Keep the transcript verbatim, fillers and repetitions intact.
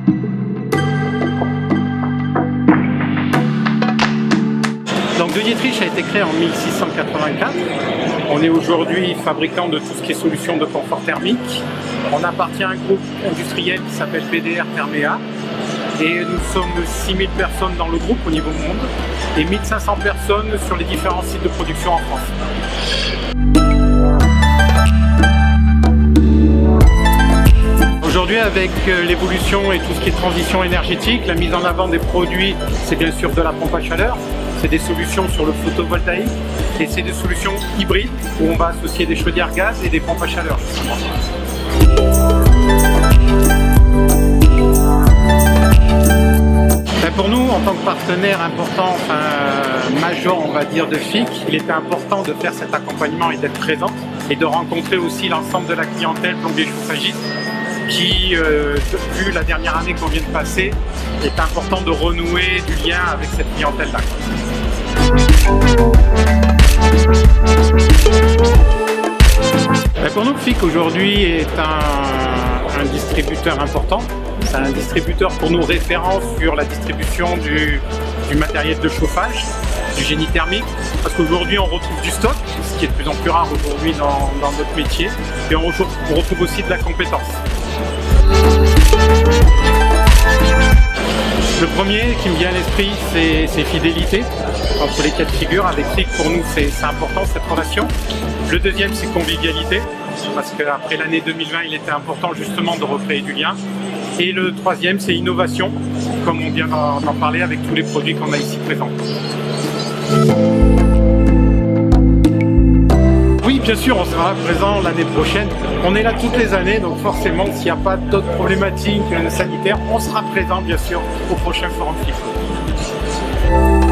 Donc De Dietrich a été créé en mille six cent quatre-vingt-quatre. On est aujourd'hui fabricant de tout ce qui est solutions de confort thermique. On appartient à un groupe industriel qui s'appelle B D R Therméa. Et nous sommes six mille personnes dans le groupe au niveau monde et mille cinq cents personnes sur les différents sites de production en France. Aujourd'hui, avec l'évolution et tout ce qui est transition énergétique, la mise en avant des produits, c'est bien sûr de la pompe à chaleur, c'est des solutions sur le photovoltaïque et c'est des solutions hybrides où on va associer des chaudières gaz et des pompes à chaleur. Pour nous, en tant que partenaire important, enfin, majeur on va dire de F I C, il était important de faire cet accompagnement et d'être présent et de rencontrer aussi l'ensemble de la clientèle plombier chauffagiste qui, euh, vu la dernière année qu'on vient de passer, est important de renouer du lien avec cette clientèle-là. Pour nous, F I C aujourd'hui est un, un distributeur important. C'est un distributeur pour nous référent sur la distribution du, du matériel de chauffage, du génie thermique, parce qu'aujourd'hui on retrouve du stock, ce qui est de plus en plus rare aujourd'hui dans, dans notre métier, et on retrouve, on retrouve aussi de la compétence. Le premier qui me vient à l'esprit, c'est fidélité entre les cas de figure. Avec F I C, pour nous, c'est important cette relation. Le deuxième, c'est convivialité, parce qu'après l'année deux mille vingt, il était important justement de recréer du lien. Et le troisième, c'est innovation, comme on vient d'en parler avec tous les produits qu'on a ici présents. Oui, bien sûr, on sera présent l'année prochaine. On est là toutes les années, donc forcément, s'il n'y a pas d'autres problématiques sanitaires, on sera présent, bien sûr, au prochain Forum F I C.